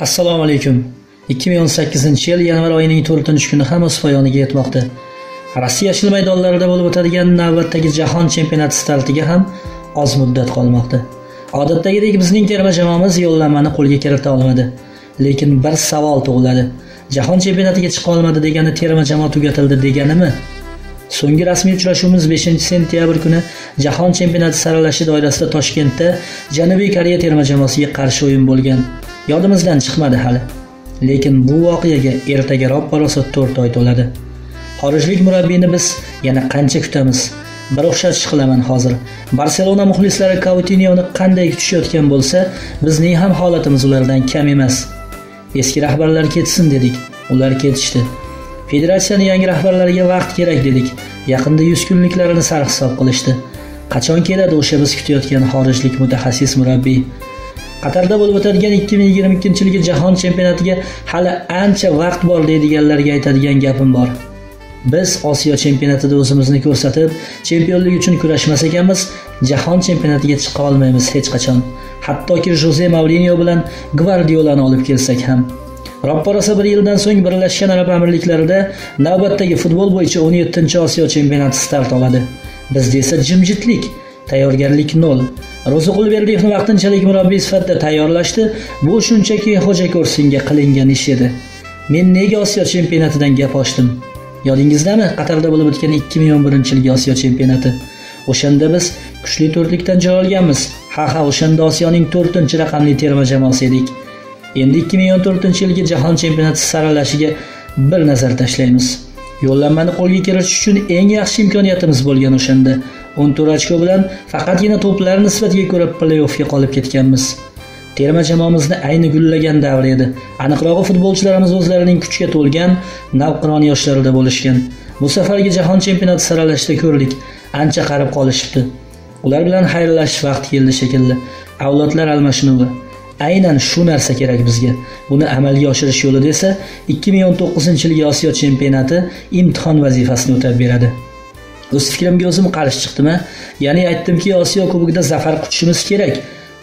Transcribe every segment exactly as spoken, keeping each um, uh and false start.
Assalomu alaykum. ikki ming o'n sakkizinchi yil yanvar oyining to'rtinchi kuni ham o'z poyoniga yetmoqda. Rossiya yashil maydonlarida bo'lib o'tadigan navbatdagi jahon chempionati startiga ham oz muddat qolmoqda. Odatdagidek bizning terma jamoamiz yo'llanmani qo'lga kirita olmadi. Lekin bir savol tug'iladi. Jahon chempionatiga chiqa olmadi degani terma jamoa tugatildi deganimi? So'nggi rasmiy uchrashuvimiz beshinchi sentyabr kuni jahon chempionati saralashi doirasida Toshkentda Janubiy Koreya terma jamoasiga qarshi o'yin bo'lgan. Yodimizdan chiqmadi hali. Lekin bu voqeaga ertaga roppa rosa to'rt oy to'ladi. Xorijlik murabbiyni biz yana qancha kutamiz? Bir o'xshatish qilaman hozir. Barselona muxlislari Coutinhoni qanday kutishayotgan bo'lsa, bizning ham holatimiz ulardan kam emas. Eski rahbarlar ketsin dedik, ular ketishdi. Federatsiyaning yangi rahbarlariga vaqt kerak dedik. Yaqinda yuz kunliklarini sarhisob qilishdi. Qachon keladi o'sha biz kutayotgan xorijlik mutaxassis murabbiy? Qatarda bo'lib o'tadigan ikki ming yigirma ikkinchi yilgi jahon chempionatiga hali ancha vaqt bor deydiganlarga aytadigan gapim bor. Biz Osiyo chempionatida o'zimizni ko'rsatib, chempionlik uchun kurashmas ekanmiz, jahon chempionatiga chiqa olmaymiz hech qachon. Hattoki Jose Mourinho bilan Guardiolani olib kelsak ham. Roppa rosa bir yildan so'ng Birlashgan Arab Amirliklarida navbatdagi futbol bo'yicha o'n yettinchi Osiyo chempionati start oladi. Bizda esa jimjitlik, tayyorgarlik nol. Ro'ziqulberdiyevni vaqtinchalik murabbiy sifatida tayyorlashdi. Bu shunchaki xo'ja ko'rsinga qilingan ish edi. Men nega Osiyo chempionatidan gap ochdim? Yodingizdami? Qatarda bo'lib o'tgan ikki ming o'n birinchi yilgi Osiyo chempionati. O'shanda biz kuchli to'rtlikdan joy olganmiz. Ha ha, o'shanda Osiyoning to'rtinchi raqamli terma jamoasi edik. Endi ikki ming o'n to'rtinchi yilgi jahon chempionati saralashiga bir nazar tashlaymiz. Yo'llanmani qo'lga kiritish uchun eng yaxshi imkoniyatimiz bo'lgan o'shanda o'n to'rt ochko bilan faqatgina to'plar nisbatiga ko'ra play-offga qolib ketganmiz. Terma jamoamizni ayni gullagan davr edi. Aniqrog'i futbolchilarimiz o'zlarining kuchga to'lgan, navqiron yoshlarida bo'lishgan. Bu safargi jahon chempionati saralashida ko'rdik, ancha qarib qolishibdi. Ular bilan xayrlashish vaqti keldi shekilli. Avlodlar almashinuvi. Aynan shu narsa kerak bizga. Buni amalga oshirish yo'lida esa ikki ming o'n to'qqizinchi yilgi Osiyo chempionati imtihon vazifasini o'tab beradi. O'z fikrimga o'zim qarshi chiqdim-a? Ya'ni aytdimki, Osiyo Kubogida zafar quchishimiz kerak.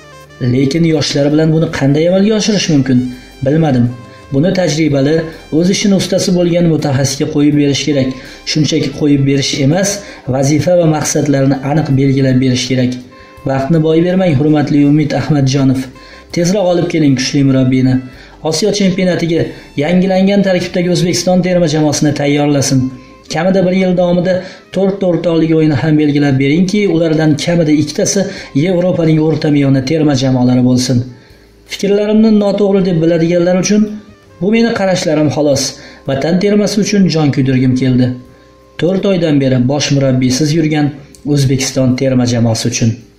Lekin yoshlar bilan buni qanday amalga oshirish mumkin? Bilmadim. Buni tajribali, o'z ishini ustasi bo'lgan mutaxassisga qo'yib berish kerak. Shunchaki qo'yib berish emas, vazifa va maqsadlarni aniq belgilab berish kerak. Vaqtni boy bermang, hurmatli Umid Ahmadjonov. Tezroq olib keling kuchli murabbiyni. Osiyo chempionatiga yangilangan tarkibdagi O'zbekiston terma jamoasini tayyorlasin. Kamida bir yil davomida to'rt to'rtlik o'yini ham belgilab beringki, ulardan kamida ikkitasi Yevropaning o'rta miyona terma jamoalari bo'lsin. Fikrlarimni noto'g'ri deb biladiganlar uchun bu meni qarashlarim xolos. Vatan termasi uchun jon kuydirgim keldi. to'rt oydan beri bosh murabbiysiz yurgan O'zbekiston terma jamoasi uchun.